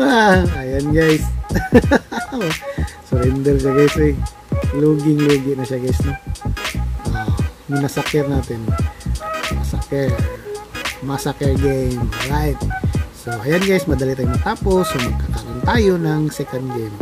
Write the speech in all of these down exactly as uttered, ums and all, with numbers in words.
Ah, ayan guys. Surrender siya guys eh. Luging lugi na siya guys no. Ah, minasakir natin. Masakir. Masakir game. Right. So ayan guys, madali tayong matapos. So magkakaroon tayo ng second game.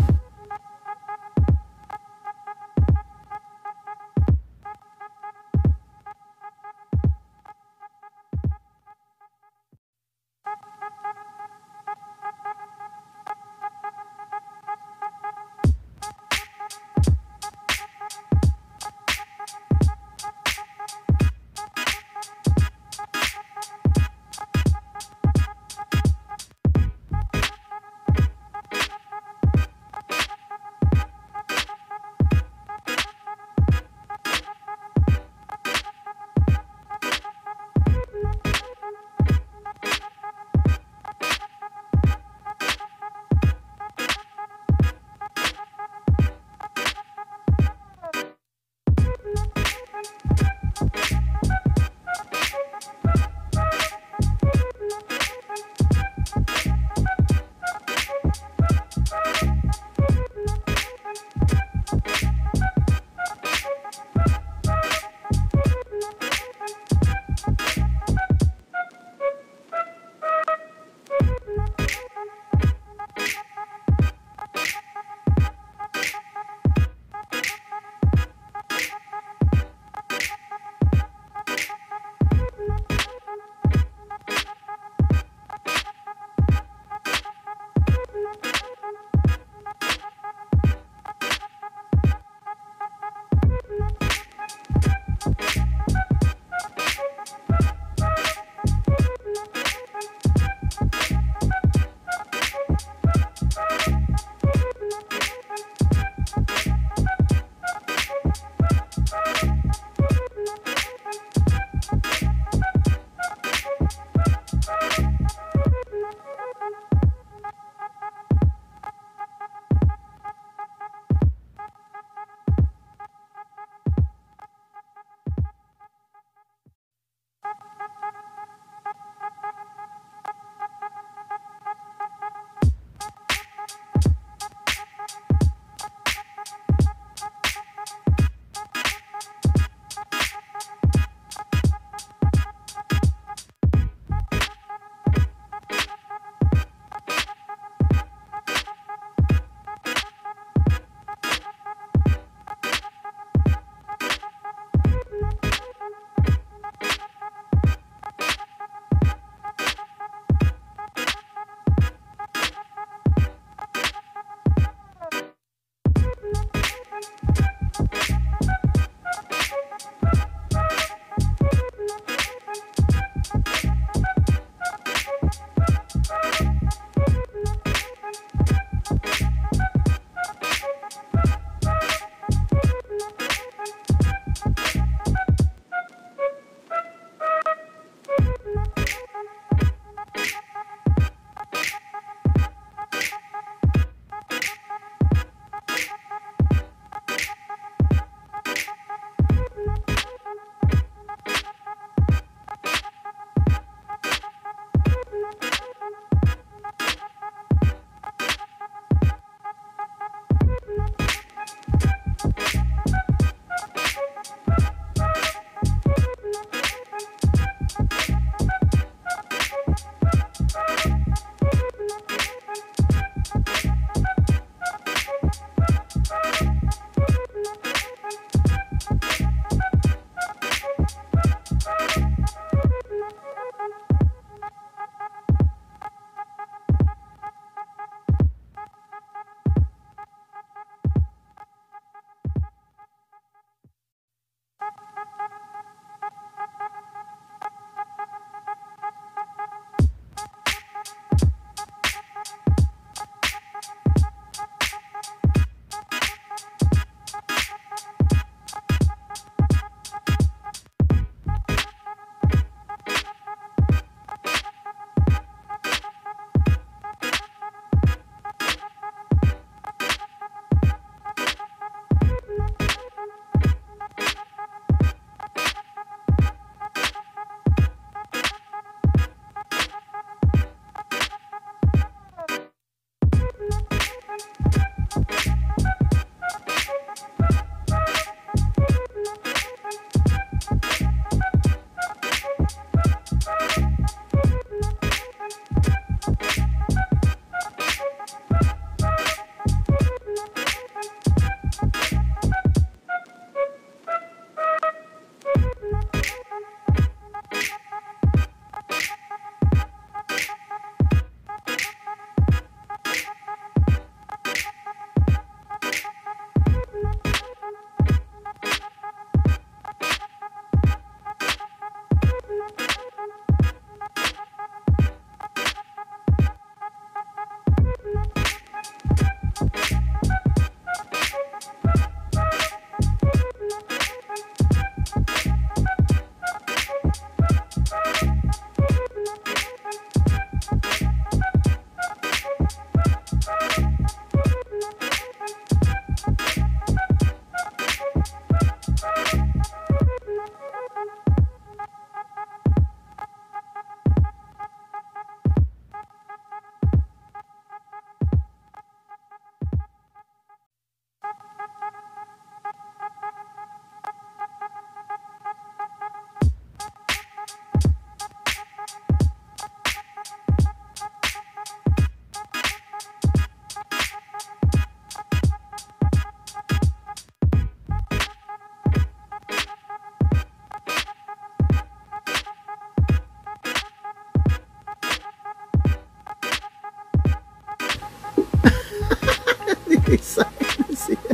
Nag-resign siya.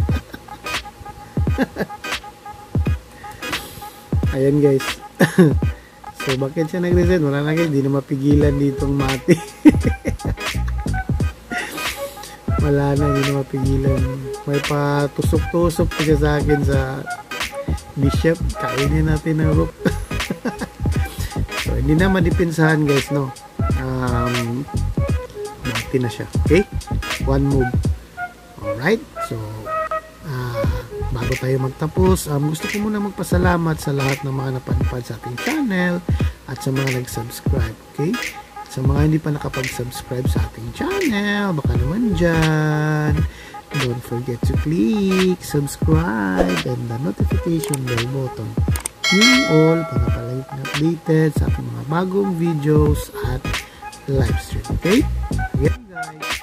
Ayan guys. So bakit siya nag-resign? Wala na guys, hindi na mapigilan ditong mati. Wala na, hindi na mapigilan. May patusok-tusok pa siya sa akin sa bishop. Kainin natin ang rook. So hindi na madipensahan guys, no. Um, mati na siya. Okay? One move. Alright? So uh, bago tayo magtapos, um, gusto ko muna magpasalamat sa lahat ng mga napanpad sa ating channel at sa mga nag-subscribe. Okay? Sa mga hindi pa nakapag-subscribe sa ating channel, baka naman dyan, don't forget to click subscribe and the notification bell button. Yung all para palagi updated sa ating mga bagong videos at live stream. Okay? Again guys,